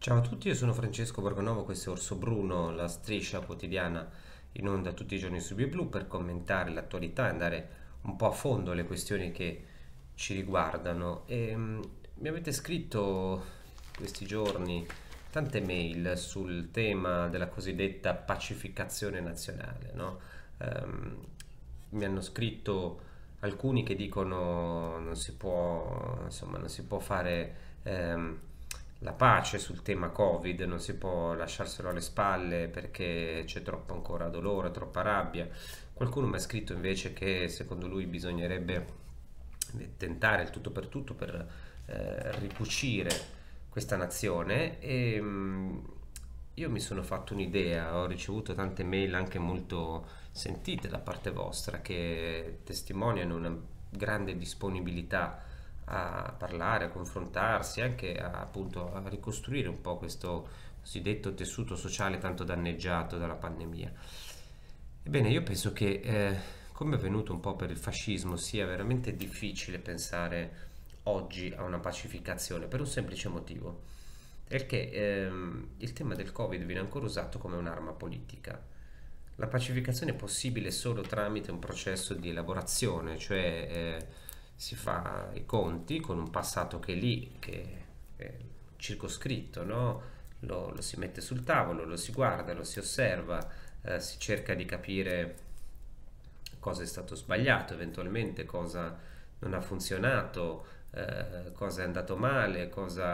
Ciao a tutti, io sono Francesco Borgonovo, questo è Orso Bruno, la striscia quotidiana in onda tutti i giorni su BlueBlu per commentare l'attualità e andare un po' a fondo alle questioni che ci riguardano. Mi avete scritto questi giorni tante mail sul tema della cosiddetta pacificazione nazionale, no? Ehm, Mi hanno scritto alcuni che dicono non si può, insomma, non si può fare la pace sul tema Covid, non si può lasciarselo alle spalle perché c'è troppo ancora dolore, troppa rabbia. Qualcuno mi ha scritto invece che secondo lui bisognerebbe tentare il tutto per ricucire questa nazione io mi sono fatto un'idea, ho ricevuto tante mail anche molto sentite da parte vostra che testimoniano una grande disponibilità a parlare, a confrontarsi, anche appunto a ricostruire un po' questo cosiddetto tessuto sociale tanto danneggiato dalla pandemia. Ebbene, io penso che, come è avvenuto un po' per il fascismo, sia veramente difficile pensare oggi a una pacificazione per un semplice motivo, perché il tema del Covid viene ancora usato come un'arma politica. La pacificazione è possibile solo tramite un processo di elaborazione, cioè si fa i conti con un passato che è lì, che è circoscritto, no? Lo si mette sul tavolo, lo si guarda, lo si osserva, si cerca di capire cosa è stato sbagliato, eventualmente cosa non ha funzionato, cosa è andato male,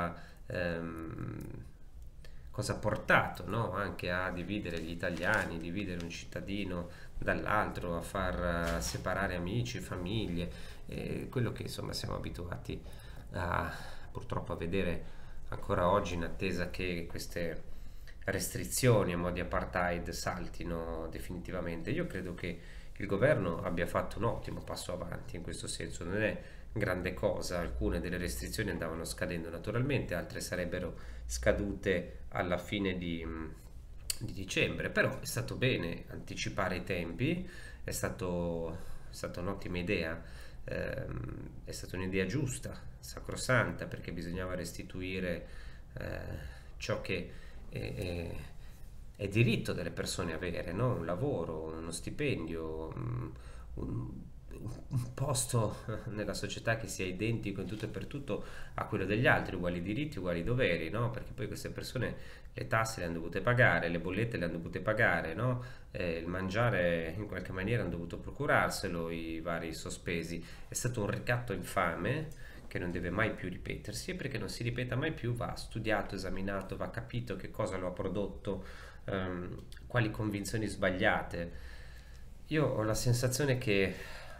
cosa ha portato, no? Anche a dividere gli italiani, dividere un cittadino dall'altro, a far separare amici, famiglie, quello che insomma siamo abituati a, purtroppo a vedere ancora oggi in attesa che queste restrizioni a mo' di apartheid saltino definitivamente. Io credo che il governo abbia fatto un ottimo passo avanti in questo senso, non è grande cosa, alcune delle restrizioni andavano scadendo naturalmente, altre sarebbero scadute alla fine di dicembre, però è stato bene anticipare i tempi, è stata un'ottima idea, è stata un'idea giusta, sacrosanta, perché bisognava restituire ciò che è diritto delle persone avere, no? Un lavoro, uno stipendio, un, un posto nella società che sia identico in tutto e per tutto a quello degli altri, uguali diritti, uguali doveri, no? Perché poi queste persone le tasse le hanno dovute pagare, le bollette le hanno dovute pagare, no? Il mangiare in qualche maniera hanno dovuto procurarselo, i vari sospesi. È stato un ricatto infame che non deve mai più ripetersi e perché non si ripeta mai più va studiato, esaminato, va capito che cosa lo ha prodotto, quali convinzioni sbagliate. Io ho la sensazione che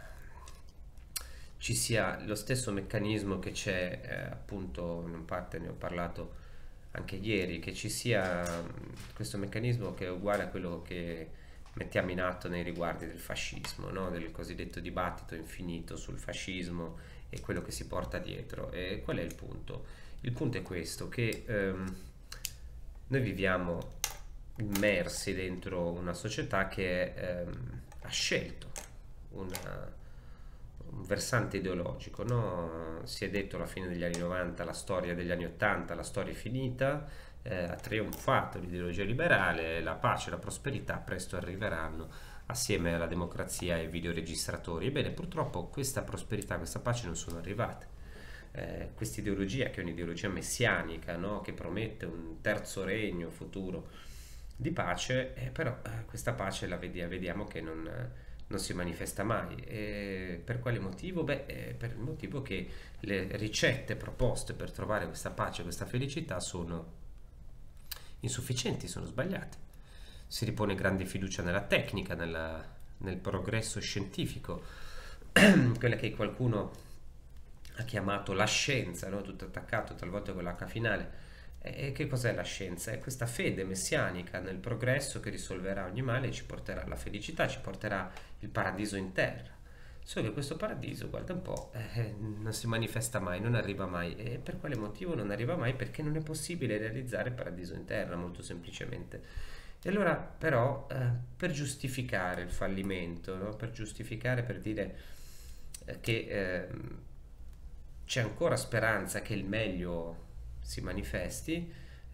ci sia lo stesso meccanismo che c'è, appunto, in parte ne ho parlato anche ieri, che ci sia questo meccanismo che è uguale a quello che mettiamo in atto nei riguardi del fascismo, no? Del cosiddetto dibattito infinito sul fascismo e quello che si porta dietro. E qual è il punto? Il punto è questo, che noi viviamo immersi dentro una società che ha scelto una- un versante ideologico, no? Si è detto alla fine degli anni 90 la storia degli anni 80, la storia è finita, ha trionfato l'ideologia liberale, la pace e la prosperità presto arriveranno assieme alla democrazia e ai videoregistratori. Ebbene, purtroppo questa prosperità, questa pace non sono arrivate. Questa ideologia, che è un'ideologia messianica, no? Che promette un terzo regno futuro di pace, però questa pace vediamo che non si manifesta mai. E per quale motivo? Beh, per il motivo che le ricette proposte per trovare questa pace, questa felicità sono insufficienti, sono sbagliate. Si ripone grande fiducia nella tecnica, nel progresso scientifico, quella che qualcuno ha chiamato la scienza, no? Tutto attaccato talvolta con l'H finale. E che cos'è la scienza? È questa fede messianica nel progresso che risolverà ogni male e ci porterà alla felicità, ci porterà il paradiso in terra. Solo che questo paradiso, guarda un po', non si manifesta mai, non arriva mai. E per quale motivo non arriva mai? Perché non è possibile realizzare il paradiso in terra, molto semplicemente. E allora, però, per giustificare il fallimento, no? Per giustificare, per dire che c'è ancora speranza che il meglio si manifesti,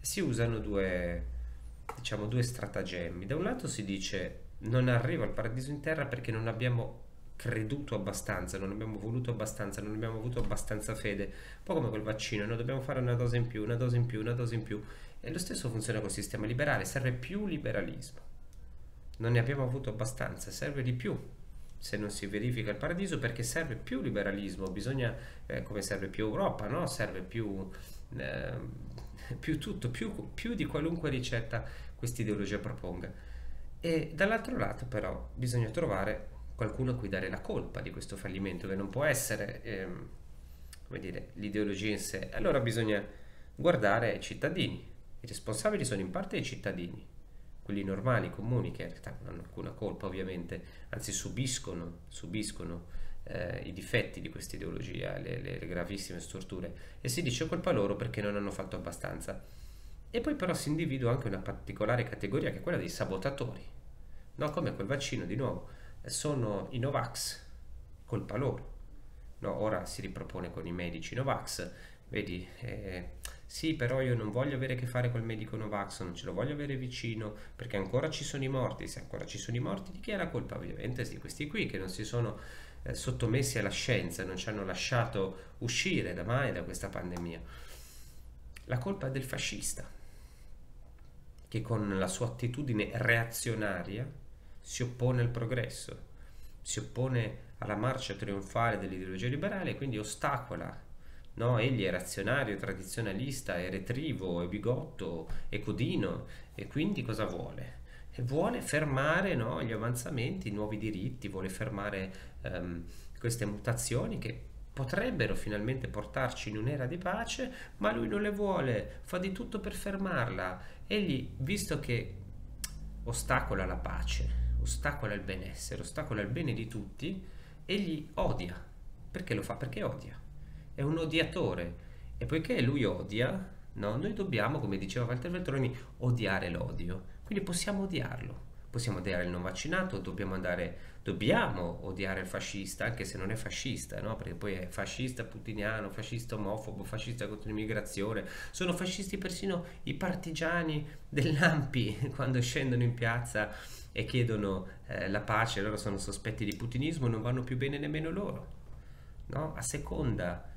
si usano diciamo, due stratagemmi. Da un lato si dice non arriva al paradiso in terra perché non abbiamo creduto abbastanza, non abbiamo voluto abbastanza, non abbiamo avuto abbastanza fede. Un po' come col vaccino, noi dobbiamo fare una dose in più, una dose in più, una dose in più. E lo stesso funziona col sistema liberale, serve più liberalismo. Non ne abbiamo avuto abbastanza, serve di più se non si verifica il paradiso perché serve più liberalismo, bisogna, come serve più Europa, no? Serve più, eh, più tutto, più di qualunque ricetta questa ideologia proponga. E dall'altro lato però bisogna trovare qualcuno a cui dare la colpa di questo fallimento, che non può essere, come dire, l'ideologia in sé. Allora bisogna guardare ai cittadini. I responsabili sono in parte i cittadini, quelli normali, comuni, che in realtà non hanno alcuna colpa ovviamente, anzi subiscono i difetti di questa ideologia, le gravissime storture, e si dice colpa loro perché non hanno fatto abbastanza. E poi però si individua anche una particolare categoria che è quella dei sabotatori, no? Come quel vaccino di nuovo, sono i Novax, colpa loro. No, ora si ripropone con i medici Novax, vedi, sì, però io non voglio avere a che fare col medico Novax, non ce lo voglio avere vicino, perché ancora ci sono i morti, se ancora ci sono i morti, di chi è la colpa? Ovviamente di questi qui che non si sono sottomessi alla scienza, non ci hanno lasciato uscire da mai da questa pandemia. La colpa è del fascista, che con la sua attitudine reazionaria si oppone al progresso, si oppone alla marcia trionfale dell'ideologia liberale e quindi ostacola. No, egli è razionario, tradizionalista, è retrivo, è bigotto, è codino e quindi cosa vuole? E vuole fermare, no, gli avanzamenti, i nuovi diritti, vuole fermare queste mutazioni che potrebbero finalmente portarci in un'era di pace, ma lui non le vuole, fa di tutto per fermarla. Egli, visto che ostacola la pace, ostacola il benessere, ostacola il bene di tutti, egli odia. Perché lo fa? Perché odia. È un odiatore. E poiché lui odia, no, noi dobbiamo, come diceva Walter Veltroni, odiare l'odio. Quindi possiamo odiarlo. Possiamo odiare il non vaccinato, dobbiamo odiare il fascista, anche se non è fascista, no? Perché poi è fascista putiniano, fascista omofobo, fascista contro l'immigrazione. Sono fascisti persino i partigiani dell'ANPI quando scendono in piazza e chiedono la pace, loro sono sospetti di putinismo, non vanno più bene nemmeno loro, no? A seconda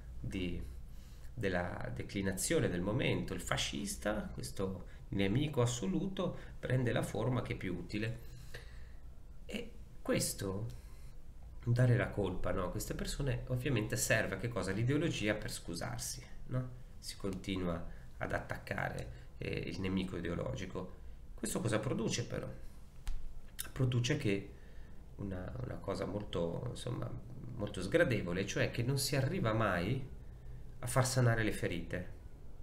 della declinazione del momento, il fascista, questo nemico assoluto, prende la forma che è più utile. E questo, dare la colpa, no, a queste persone ovviamente serve a che cosa? L'ideologia per scusarsi, no? Si continua ad attaccare il nemico ideologico. Questo cosa produce però? Produce che una cosa molto, insomma, molto sgradevole, cioè che non si arriva mai a far sanare le ferite.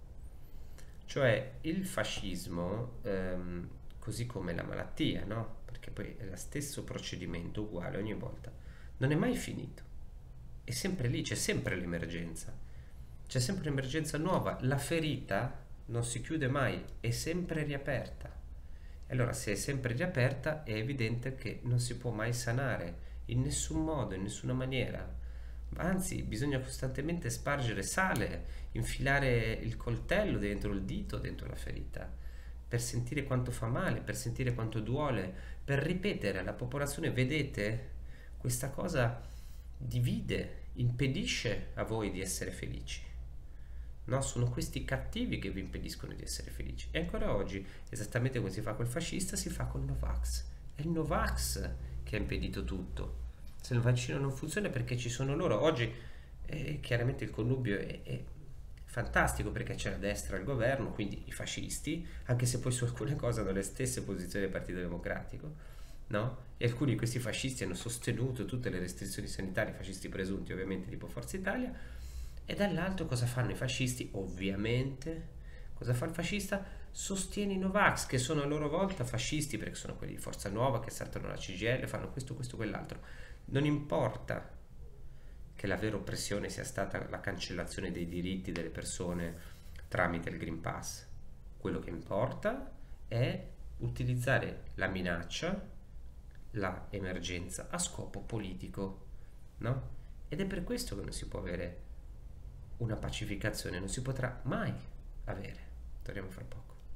Cioè il fascismo, così come la malattia, no? Perché poi è lo stesso procedimento uguale ogni volta, non è mai finito. È sempre lì, c'è sempre l'emergenza. C'è sempre un'emergenza nuova. La ferita non si chiude mai, è sempre riaperta. E allora se è sempre riaperta è evidente che non si può mai sanare in nessun modo, in nessuna maniera. Anzi, bisogna costantemente spargere sale, infilare il coltello dentro il dito, dentro la ferita, per sentire quanto fa male, per sentire quanto duole, per ripetere alla popolazione, vedete, questa cosa divide, impedisce a voi di essere felici. No, sono questi cattivi che vi impediscono di essere felici. E ancora oggi, esattamente come si fa col fascista, si fa col Novax. È il Novax che ha impedito tutto. Se il vaccino non funziona è perché ci sono loro. Oggi chiaramente il connubio è fantastico perché c'è la destra al governo, quindi i fascisti, anche se poi su alcune cose hanno le stesse posizioni del Partito Democratico, no? E alcuni di questi fascisti hanno sostenuto tutte le restrizioni sanitarie, fascisti presunti ovviamente tipo Forza Italia, e dall'altro cosa fanno i fascisti? Ovviamente, cosa fa il fascista? Sostiene i Novax, che sono a loro volta fascisti, perché sono quelli di Forza Nuova che saltano la CGIL, fanno questo, questo, quell'altro. Non importa che la vera oppressione sia stata la cancellazione dei diritti delle persone tramite il Green Pass. Quello che importa è utilizzare la minaccia, la emergenza a scopo politico, no? Ed è per questo che non si può avere una pacificazione, non si potrà mai avere. Torniamo fra poco.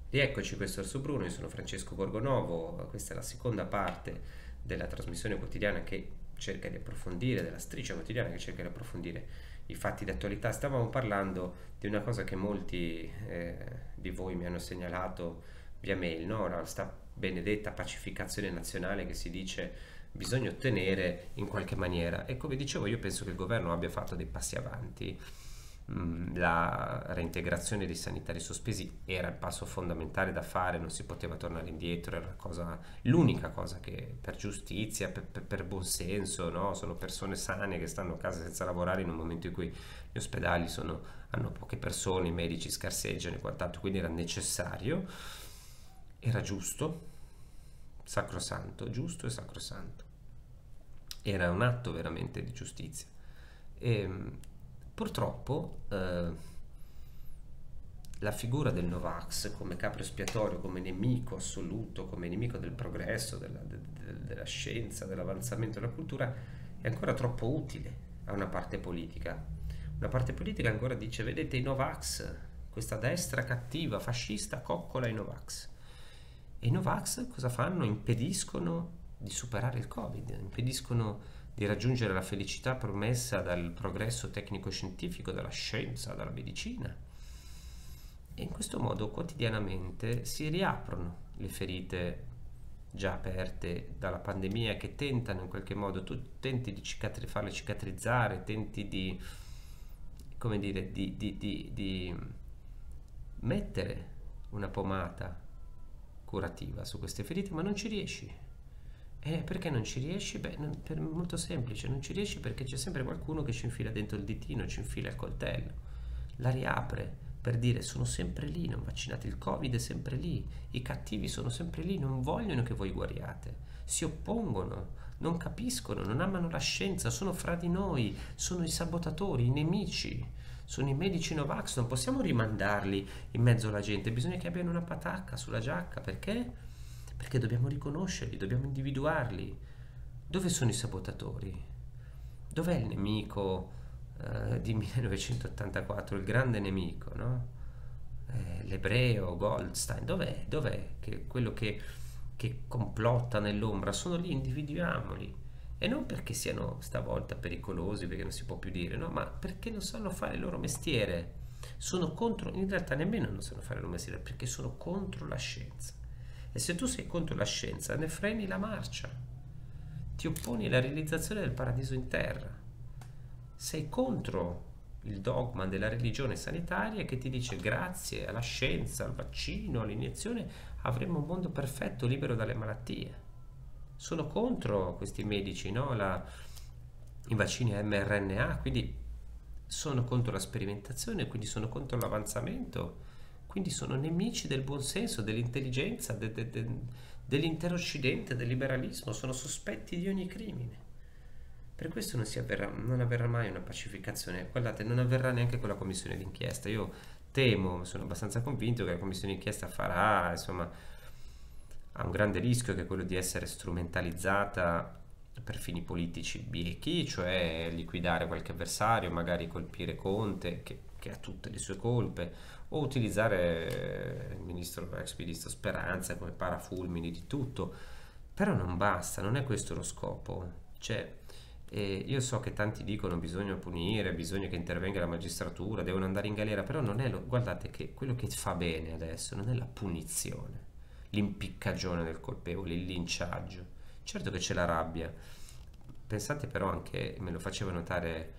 Rieccoci, questo è Orso Bruno, io sono Francesco Borgonovo, questa è la seconda parte della trasmissione quotidiana che cerca di approfondire, della striscia quotidiana che cerca di approfondire i fatti d'attualità. Stavamo parlando di una cosa che molti di voi mi hanno segnalato via mail, no? Sta benedetta pacificazione nazionale che si dice bisogna ottenere in qualche maniera. E come dicevo, io penso che il governo abbia fatto dei passi avanti. La reintegrazione dei sanitari sospesi era il passo fondamentale da fare, non si poteva tornare indietro, era l'unica cosa che per giustizia, per buon senso, no? Sono persone sane che stanno a casa senza lavorare in un momento in cui gli ospedali hanno poche persone, i medici scarseggiano e quant'altro, quindi era necessario, era giusto, sacrosanto, giusto e sacrosanto. Era un atto veramente di giustizia. E purtroppo la figura del Novax come capro espiatorio, come nemico assoluto, come nemico del progresso, della scienza, dell'avanzamento della cultura, è ancora troppo utile a una parte politica. Una parte politica ancora dice: vedete i Novax, questa destra cattiva, fascista, coccola i Novax. E i Novax cosa fanno? Impediscono di superare il Covid, impediscono di raggiungere la felicità promessa dal progresso tecnico-scientifico, dalla scienza, dalla medicina. E in questo modo quotidianamente si riaprono le ferite già aperte dalla pandemia, che tentano in qualche modo, tu tenti di farle cicatrizzare, tenti di, come dire, di mettere una pomata curativa su queste ferite, ma non ci riesci. Perché non ci riesci? Beh, molto semplice, non ci riesci perché c'è sempre qualcuno che ci infila dentro il ditino, ci infila il coltello, la riapre per dire: sono sempre lì, non vaccinate, il Covid è sempre lì, i cattivi sono sempre lì, non vogliono che voi guariate, si oppongono, non capiscono, non amano la scienza, sono fra di noi, sono i sabotatori, i nemici, sono i medici Novax, non possiamo rimandarli in mezzo alla gente, bisogna che abbiano una patacca sulla giacca, perché? Perché dobbiamo riconoscerli, dobbiamo individuarli. Dove sono i sabotatori? Dov'è il nemico di 1984, il grande nemico, no? L'ebreo, Goldstein, dov'è? Dov'è? Quello che complotta nell'ombra, sono lì, individuamoli. E non perché siano stavolta pericolosi, perché non si può più dire, no? Ma perché non sanno fare il loro mestiere. Sono contro, in realtà nemmeno non sanno fare il loro mestiere, perché sono contro la scienza. E se tu sei contro la scienza, ne freni la marcia, ti opponi alla realizzazione del paradiso in terra. Sei contro il dogma della religione sanitaria che ti dice: grazie alla scienza, al vaccino, all'iniezione, avremo un mondo perfetto, libero dalle malattie. Sono contro questi medici, no? I vaccini a mRNA, quindi sono contro la sperimentazione, quindi sono contro l'avanzamento, quindi sono nemici del buonsenso, dell'intelligenza, dell'intero Occidente, del liberalismo, sono sospetti di ogni crimine. Per questo non avverrà mai una pacificazione. Guardate, non avverrà neanche con la commissione d'inchiesta. Io temo, sono abbastanza convinto che la commissione d'inchiesta farà, insomma, ha un grande rischio, che è quello di essere strumentalizzata per fini politici biechi, cioè liquidare qualche avversario, magari colpire Conte, che ha tutte le sue colpe, o utilizzare ex ministro Speranza come parafulmini di tutto. Però non basta, non è questo lo scopo. Cioè, io so che tanti dicono bisogna punire, bisogna che intervenga la magistratura, devono andare in galera, però non è guardate che quello che fa bene adesso non è la punizione, l'impiccagione del colpevole, il linciaggio. Certo che c'è la rabbia. Pensate però anche, me lo faceva notare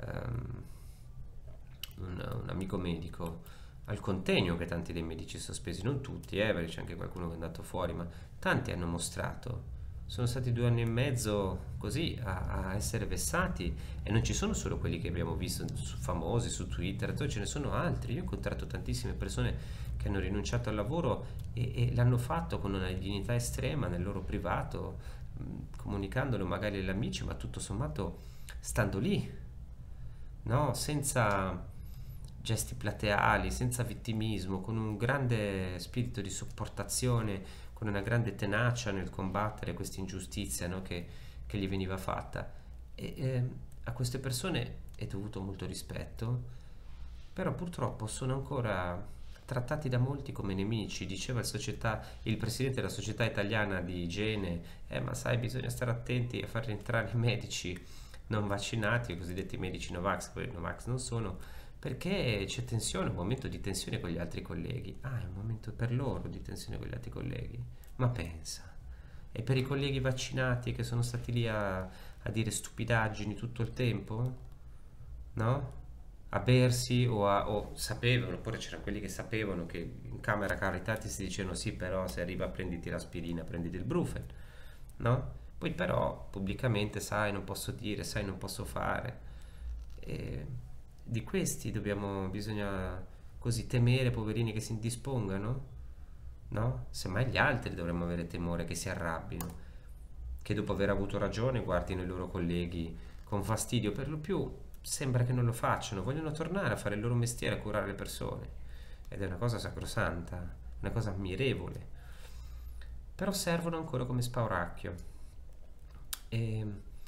un amico medico, al contegno che tanti dei medici sospesi, non tutti, perché c'è anche qualcuno che è andato fuori, ma tanti hanno mostrato. Sono stati 2 anni e mezzo così a essere vessati, e non ci sono solo quelli che abbiamo visto famosi su Twitter, ce ne sono altri. Io ho incontrato tantissime persone che hanno rinunciato al lavoro e l'hanno fatto con una dignità estrema nel loro privato, comunicandolo magari agli amici, ma tutto sommato stando lì, no? Senza gesti plateali, senza vittimismo, con un grande spirito di sopportazione, con una grande tenacia nel combattere questa ingiustizia, no? che gli veniva fatta. A queste persone è dovuto molto rispetto, però purtroppo sono ancora trattati da molti come nemici. Diceva il presidente della società italiana di igiene, ma sai, bisogna stare attenti a far rientrare i medici non vaccinati, i cosiddetti medici Novax, poi i Novax non sono, perché c'è tensione, un momento di tensione con gli altri colleghi. Ah, è un momento per loro di tensione con gli altri colleghi. Ma pensa, e per i colleghi vaccinati che sono stati lì a dire stupidaggini tutto il tempo? No? A bersi o sapevano, oppure c'erano quelli che sapevano che in camera caritati si dicevano sì, però se arriva prenditi l'aspirina, prenditi il Brufen, no? Poi però pubblicamente sai non posso dire, sai non posso fare. E di questi bisogna così temere, poverini che si indispongano, no? Semmai gli altri dovremmo avere timore che si arrabbino, che dopo aver avuto ragione guardino i loro colleghi con fastidio. Per lo più sembra che non lo facciano, vogliono tornare a fare il loro mestiere, a curare le persone, ed è una cosa sacrosanta, una cosa ammirevole, però servono ancora come spauracchio. E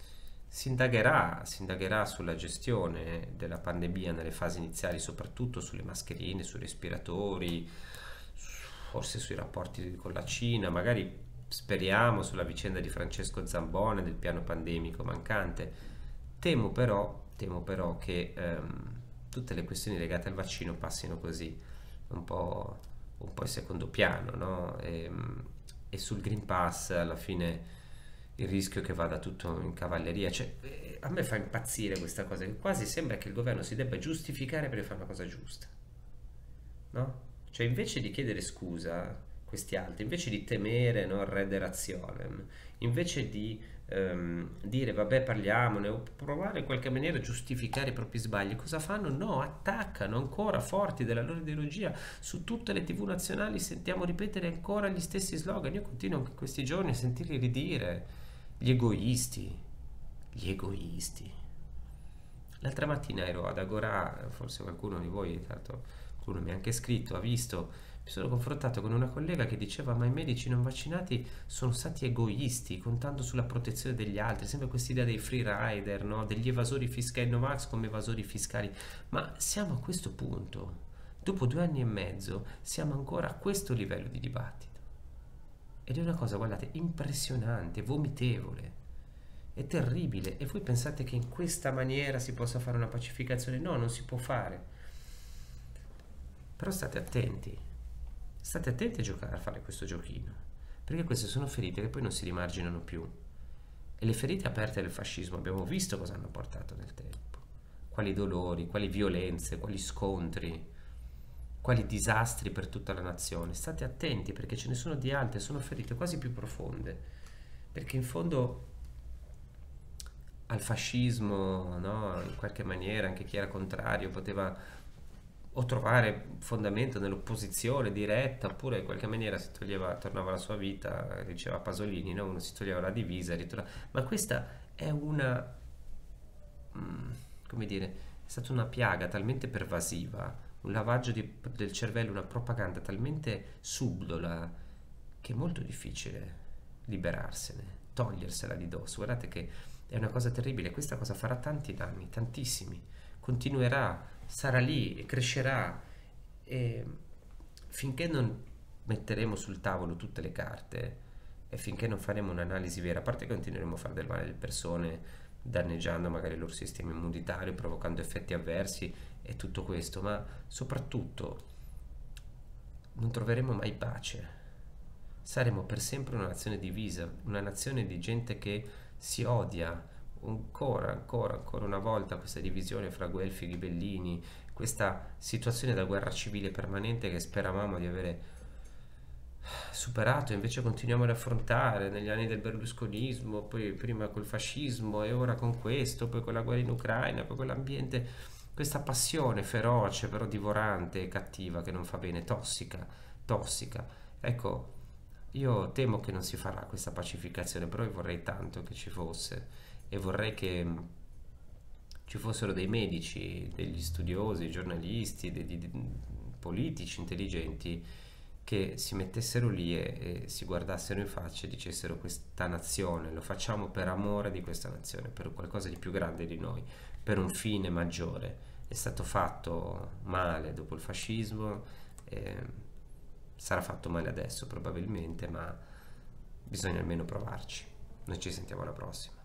si indagherà sulla gestione della pandemia nelle fasi iniziali, soprattutto sulle mascherine, sui respiratori, forse sui rapporti con la Cina, magari speriamo sulla vicenda di Francesco Zambone del piano pandemico mancante. Temo però che tutte le questioni legate al vaccino passino così un po', un po' in secondo piano, no? E sul Green Pass alla fine il rischio che vada tutto in cavalleria. Cioè, a me fa impazzire questa cosa, che quasi sembra che il governo si debba giustificare per fare una cosa giusta, no? Cioè, invece di chiedere scusa a questi altri, invece di temere, no, il Redde Razionem, invece di dire vabbè parliamone o provare in qualche maniera a giustificare i propri sbagli, cosa fanno? No, attaccano ancora forti della loro ideologia. Su tutte le TV nazionali sentiamo ripetere ancora gli stessi slogan. Io continuo anche in questi giorni a sentirli ridire: gli egoisti, gli egoisti. L'altra mattina ero ad Agorà, forse qualcuno di voi, tanto qualcuno mi ha anche scritto, ha visto, mi sono confrontato con una collega che diceva ma i medici non vaccinati sono stati egoisti, contando sulla protezione degli altri, sempre questa idea dei free rider, no? Degli evasori fiscali, Novax come evasori fiscali, ma siamo a questo punto, dopo 2 anni e mezzo, siamo ancora a questo livello di dibattito. Ed è una cosa, guardate, impressionante, vomitevole. È terribile. E voi pensate che in questa maniera si possa fare una pacificazione? No, non si può fare. Però state attenti a giocare, a fare questo giochino, perché queste sono ferite che poi non si rimarginano più. E le ferite aperte del fascismo abbiamo visto cosa hanno portato nel tempo, quali dolori, quali violenze, quali scontri, quali disastri per tutta la nazione. State attenti perché ce ne sono di altre, sono ferite quasi più profonde, perché in fondo al fascismo, no, in qualche maniera anche chi era contrario poteva o trovare fondamento nell'opposizione diretta, oppure in qualche maniera si toglieva, tornava alla sua vita, diceva Pasolini, no? Uno si toglieva la divisa e ritornava. Ma questa è come dire, è stata una piaga talmente pervasiva, un lavaggio del cervello, una propaganda talmente subdola che è molto difficile liberarsene, togliersela di dosso. Guardate che è una cosa terribile, questa cosa farà tanti danni, tantissimi, continuerà, sarà lì, crescerà, e finché non metteremo sul tavolo tutte le carte e finché non faremo un'analisi vera, a parte che continueremo a fare del male alle persone, danneggiando magari il loro sistema immunitario, provocando effetti avversi e tutto questo, ma soprattutto non troveremo mai pace. Saremo per sempre una nazione divisa, una nazione di gente che si odia. Ancora una volta questa divisione fra guelfi e ghibellini, questa situazione da guerra civile permanente che speravamo di avere superato, invece continuiamo ad affrontare negli anni del berlusconismo, poi prima col fascismo e ora con questo, poi con la guerra in Ucraina, poi con l'ambiente, questa passione feroce però divorante e cattiva che non fa bene, tossica, tossica. Ecco, io temo che non si farà questa pacificazione, però io vorrei tanto che ci fosse e vorrei che ci fossero dei medici, degli studiosi, giornalisti, degli politici intelligenti che si mettessero lì e si guardassero in faccia e dicessero questa nazione, lo facciamo per amore di questa nazione, per qualcosa di più grande di noi, per un fine maggiore. È stato fatto male dopo il fascismo, Sarà fatto male adesso probabilmente, ma bisogna almeno provarci. Noi ci sentiamo alla prossima.